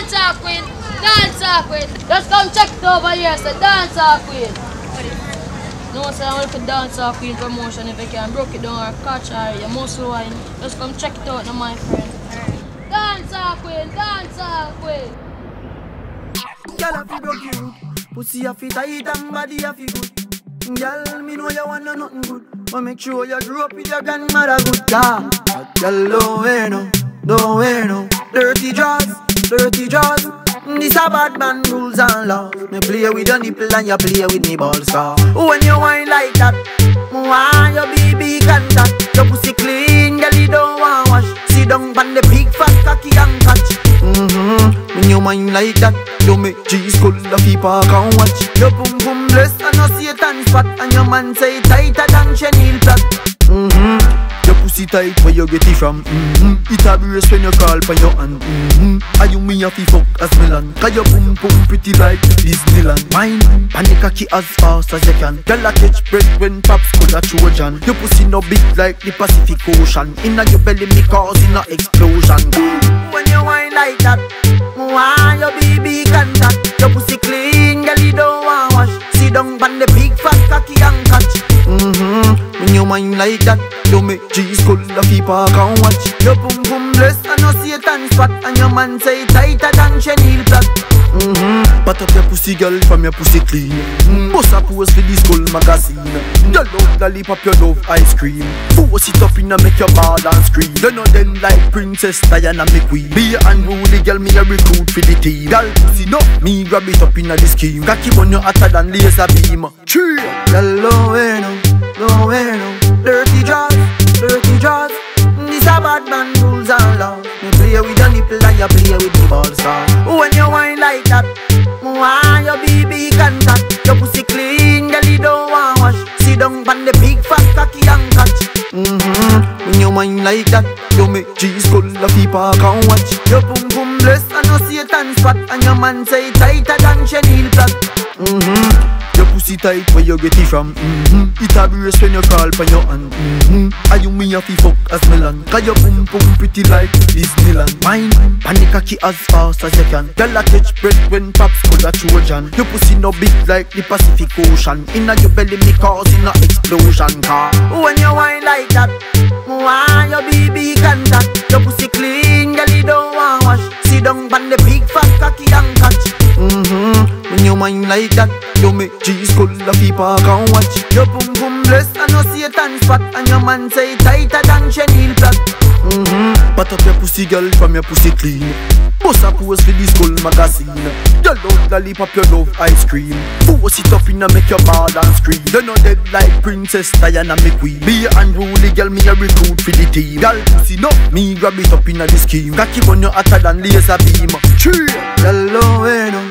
dancer queen, dancer queen. Just come check it over here, so dancer queen. No, say I'm looking for dancer queen promotion if you can broke it down or catch her, your muscle wine. Just come check it out now, my friend. Dancer queen, dancer queen. Girl, I feel broke you. Pussy a fit tight and body a fit good. Girl, me know you want nothing good, but make sure you grew up with your grandmother good. Yeah, girl, don't wear no, don't wear no dirty jaws, dirty jaws. This a bad man rules and laws. Me play with your nipple and you play with me balls. When you whine like that, why your baby contact? Your pussy clean, girl, you don't want wash. Sit down on the big fat cocky and catch. When you whine like that, you make cheese cold the people can watch. Your pum pum blessed and no Satan spot, and your man say tighter than chenille plot. Your pussy tight, where you get it from? It a brace when you call for your hand. Are you me a fi fuck as Milan? Cause your boom boom pretty like Disneyland. Mine, and the cocky as fast as you can. Girl a catch bread when pops could a Trojan. Your pussy no big like the Pacific Ocean. Inna your belly me causing a explosion. When you whine like that, why your baby contact? Your pussy clean, girl you don't want wash. Sit down on the big fat cocky and catch. When you whine like that, you make cheese cold the people can watch. Your pum pum blessed and no Satan spot, and your man say tighter than chenille plot. Pat up your pussy girl from your pussy clean. Bust a pose for this gold magazine. You love lollipop, you love ice cream. Force it up in and make your ball and scream. You know them like Princess Diana me queen. Be a unruly girl, me a recruit for the team. Girl pussy no, me grab it up in a the scheme. Cocky on you hotter than laser beam. Tree. Girl don't wear no, don't wear no dirty jaws, dirty jaws. This a bad man rules and laws. Me play with your nipple and you play with the balls. When you whine like that, why your baby contact? Your pussy clean, girl you don't want wash. Sit down on the big fat cocky and catch. When you whine like that, you make cheese cold the people can watch. Your pum pum blessed and no Satan spot, and your man say tighter than chenille plot. Your pussy tight, where you get it from? It a brace when you call for your hand. Are you me a fi fuck as Milan? Cause your boom boom pretty like Disneyland. Mine, and the cocky as fast as you can. Girl a catch bread when pops could a Trojan. Your pussy no big like the Pacific Ocean. Inna your belly me causing a explosion. When you whine like that, why your baby contact? Your pussy clean, girl you don't want wash. Sit down on the big fat cocky and catch. When you whine like that, you make cheese cold the people can watch. Your pum pum blessed and no Satan spot, and your man say tighter than chenille plot. Pat up your pussy girl from your pussy clean. Bust a pose for this gold magazine. You love lollipop, you love ice cream. Force it up in and make your ball and scream. You know dead like Princess Diana me queen. Be a unruly girl, me a recruit for the team. Girl pussy no, me grab it up in a the scheme. Cocky on you hotter than laser beam. Tree. Girl don't wear no,